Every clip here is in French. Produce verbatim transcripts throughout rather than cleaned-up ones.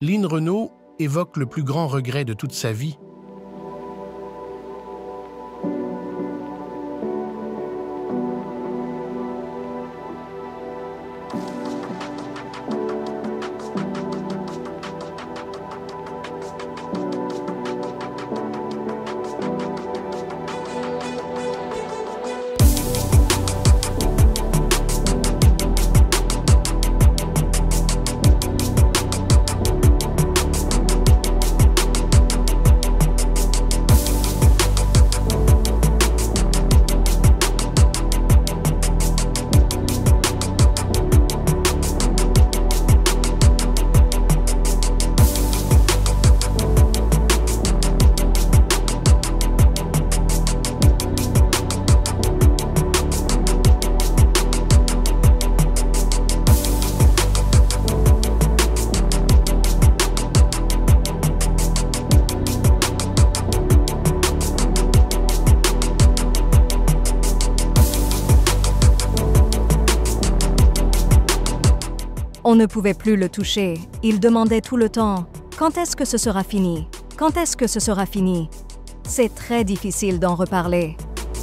Lynn Renaud évoque le plus grand regret de toute sa vie. On ne pouvait plus le toucher. Il demandait tout le temps « Quand est-ce que ce sera fini? Quand est-ce que ce sera fini ?» C'est très difficile d'en reparler.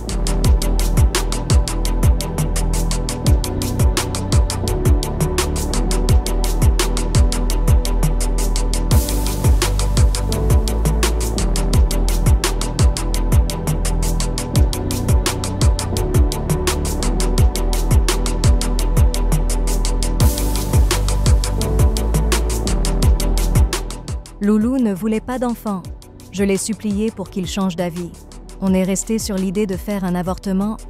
Loulou ne voulait pas d'enfant. Je l'ai supplié pour qu'il change d'avis. On est resté sur l'idée de faire un avortement.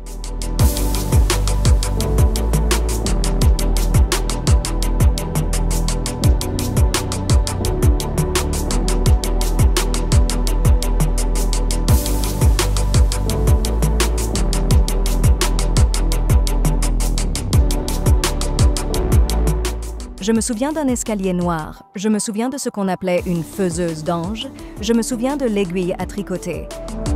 Je me souviens d'un escalier noir, je me souviens de ce qu'on appelait une faiseuse d'ange, je me souviens de l'aiguille à tricoter.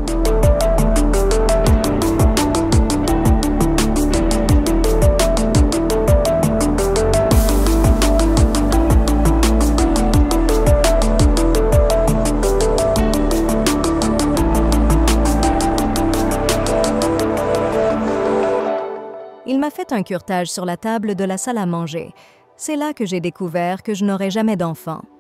Il m'a fait un curetage sur la table de la salle à manger. C'est là que j'ai découvert que je n'aurais jamais d'enfant.